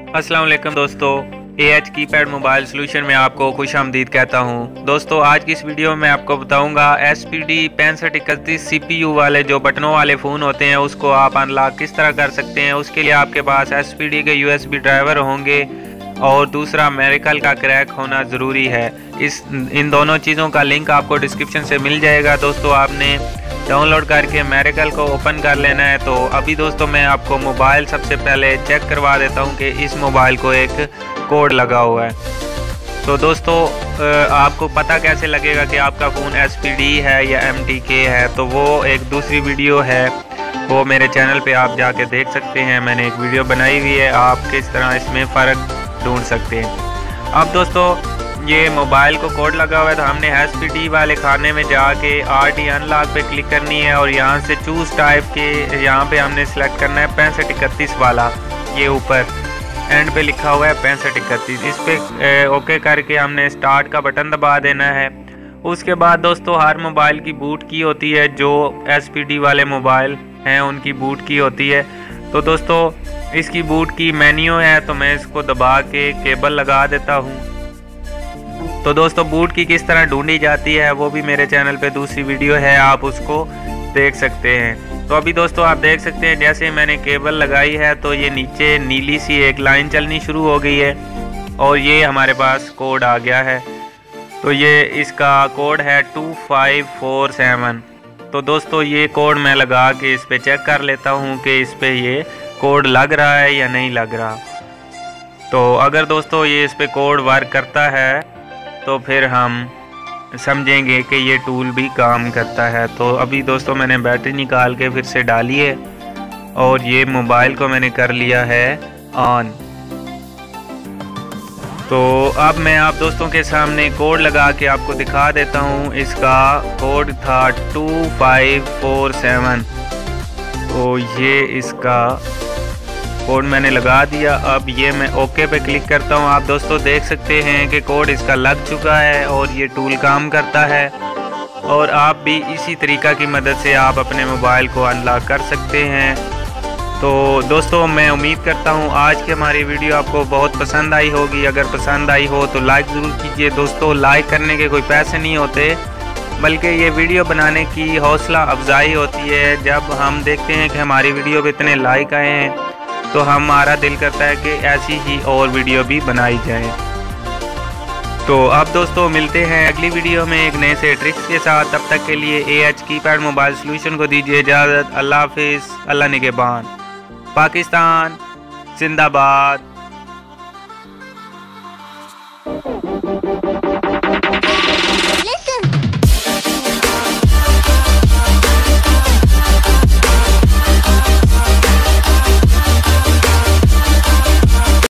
अस्सलाम वालेकुम दोस्तों, AH कीपैड मोबाइल सोल्यूशन में आपको खुश आमदीद कहता हूं। दोस्तों आज की इस वीडियो में आपको बताऊंगा SPD 6531 CPU वाले जो बटनों वाले फ़ोन होते हैं उसको आप अनलॉक किस तरह कर सकते हैं। उसके लिए आपके पास SPD के USB ड्राइवर होंगे और दूसरा मेरिकल का क्रैक होना ज़रूरी है। इन दोनों चीज़ों का लिंक आपको डिस्क्रिप्शन से मिल जाएगा। दोस्तों आपने डाउनलोड करके मेरिकल को ओपन कर लेना है। तो अभी दोस्तों मैं आपको मोबाइल सबसे पहले चेक करवा देता हूं कि इस मोबाइल को एक कोड लगा हुआ है। तो दोस्तों आपको पता कैसे लगेगा कि आपका फ़ोन SPD है या MTK है, तो वो एक दूसरी वीडियो है, वो मेरे चैनल पे आप जाके देख सकते हैं। मैंने एक वीडियो बनाई हुई है, आप किस तरह इसमें फ़र्क ढूंढ सकते हैं। अब दोस्तों ये मोबाइल को कोड लगा हुआ है, तो हमने SPD वाले खाने में जाके RT अनलॉक पे क्लिक करनी है और यहाँ से चूज़ टाइप के यहाँ पे हमने सेलेक्ट करना है 6531 वाला। ये ऊपर एंड पे लिखा हुआ है 6531, इस पे ओके करके हमने स्टार्ट का बटन दबा देना है। उसके बाद दोस्तों हर मोबाइल की बूट की होती है, जो SPD वाले मोबाइल हैं उनकी बूट की होती है। तो दोस्तों इसकी बूट की मेन्यू है, तो मैं इसको दबा के केबल लगा देता हूँ। तो दोस्तों बूट की किस तरह ढूंढी जाती है वो भी मेरे चैनल पे दूसरी वीडियो है, आप उसको देख सकते हैं। तो अभी दोस्तों आप देख सकते हैं जैसे मैंने केबल लगाई है तो ये नीचे नीली सी एक लाइन चलनी शुरू हो गई है और ये हमारे पास कोड आ गया है। तो ये इसका कोड है 2547। तो दोस्तों ये कोड मैं लगा के इस पे चेक कर लेता हूँ कि इस पे ये कोड लग रहा है या नहीं लग रहा। तो अगर दोस्तों ये इस पे कोड वर्क करता है तो फिर हम समझेंगे कि ये टूल भी काम करता है। तो अभी दोस्तों मैंने बैटरी निकाल के फिर से डाली है और ये मोबाइल को मैंने कर लिया है ऑन। तो अब मैं आप दोस्तों के सामने कोड लगा के आपको दिखा देता हूँ। इसका कोड था 2547। तो ये इसका कोड मैंने लगा दिया। अब ये मैं ओके पे क्लिक करता हूँ। आप दोस्तों देख सकते हैं कि कोड इसका लग चुका है और ये टूल काम करता है। और आप भी इसी तरीका की मदद से आप अपने मोबाइल को अनलॉक कर सकते हैं। तो दोस्तों मैं उम्मीद करता हूँ आज की हमारी वीडियो आपको बहुत पसंद आई होगी। अगर पसंद आई हो तो लाइक ज़रूर कीजिए। दोस्तों लाइक करने के कोई पैसे नहीं होते, बल्कि ये वीडियो बनाने की हौसला अफजाई होती है। जब हम देखते हैं कि हमारी वीडियो पे इतने लाइक आए हैं तो हमारा दिल करता है कि ऐसी ही और वीडियो भी बनाई जाए। तो अब दोस्तों मिलते हैं अगली वीडियो में एक नए से ट्रिक्स के साथ। तब तक के लिए AH कीपैड मोबाइल सोल्यूशन को दीजिए इजाज़त। अल्लाह हाफिज़, अल्लाह निगहबान। पाकिस्तान जिंदाबाद।